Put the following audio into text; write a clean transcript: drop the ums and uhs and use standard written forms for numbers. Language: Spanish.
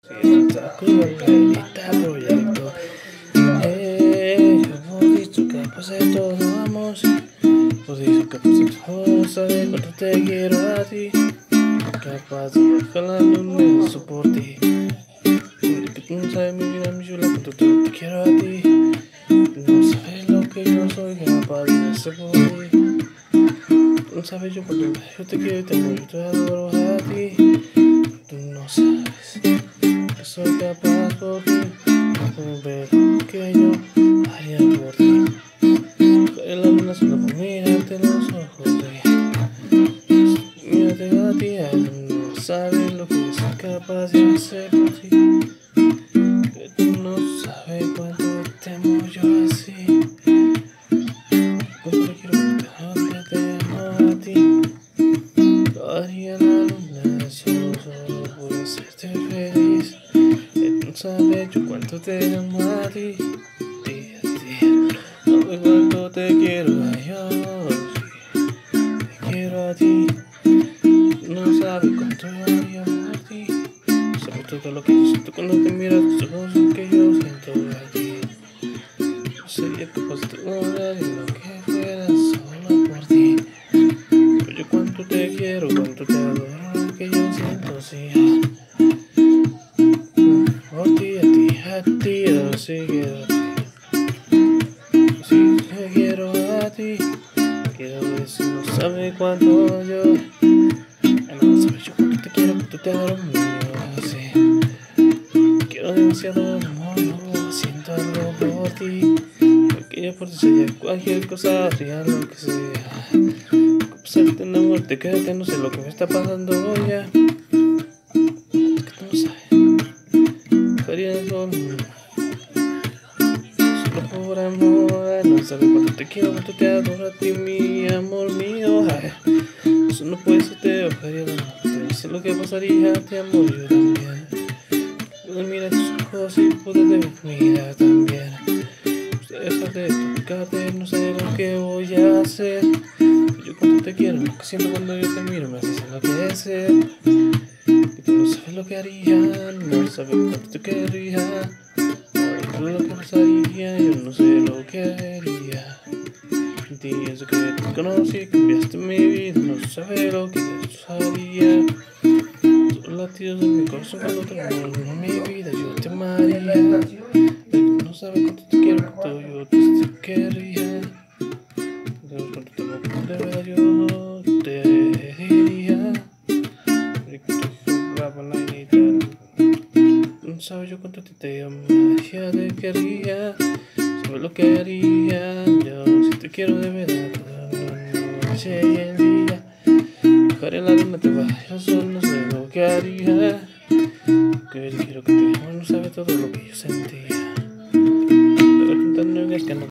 Está cruelita proyecto. Hemos dicho que después de todo vamos. Hemos dicho que después de todo sabes cuánto te quiero a ti. Capaz de bajar la luna eso por ti. Que tú no sabes mi vida, mi chula, cuánto te quiero a ti. No sabes lo que yo soy capaz de hacer por ti. Tú no sabes yo cuánto yo te quiero y te amo, yo te adoro a ti. Tú no sabes que soy capaz por ti, ver lo que yo haría por ti. Coge la luna solo por mirarte los ojos mírate a ti, no sabes lo que soy capaz de hacer por ti. Que tú no sabes cuánto te amo yo así. Cuánto quiero que te amo a ti. Haría la luna solo por hacerte feliz. Que tú no sabes yo cuánto te amo a ti. No sé cuánto te quiero yo, sí, te quiero a ti. No sabes cuánto yo haría por ti. Sabes todo lo que yo siento cuando te miras, todo lo que yo siento a ti. No sería capaz de lograr lo que fuera solo por ti. Oye, cuánto te quiero, cuánto te adoro, lo que yo siento, sí. Por ti, a ti, yo sí quiero a ti. Sí, te quiero a ti. Quiero ver si no sabes cuánto yo. No sabes yo cuánto te quiero, cuánto te adoro, mío, sí. Quiero demasiado amor, no siento algo por ti. Porque yo por ti sería cualquier cosa, haría lo que sea. Pasarte en la muerte, quédate, no sé lo que me está pasando ya. Es que tú no sabes. Haría solo por amor. No sabes cuánto te quiero, cuánto te adoro a ti, mi amor mío. Eso no puede ser, te bajaría la noche. Sé lo que pasaría, te amo yo también. Poder mirar tus ojos y poderte mirar también. Deja de tocarte, no sé lo que voy a hacer. Yo cuánto te quiero, lo que siento cuando yo te miro me haces enloquecer. Y tú no sabes lo que haría, no sabes cuánto te querría. Tú lo que pasaría, yo no sé lo que haría. Desde que te conocí, cambiaste mi vida, no sabes lo que yo haría. Los latidos de mi corazón cuando te amo, en mi vida yo te amaría. No sabes cuánto te quiero, cuánto yo te querría. No sabes cuánto te amo, cuánto de verdad yo te diría. No sabes yo cuánto te amaría, te querría. Sabes lo que haría yo si te quiero de verdad toda la noche y el día. Bajaré la luna, te bajaré al sol, no sé lo que haría. Que quiero que te amo, no sabes todo lo que yo sentía. Pero cantando en el canal.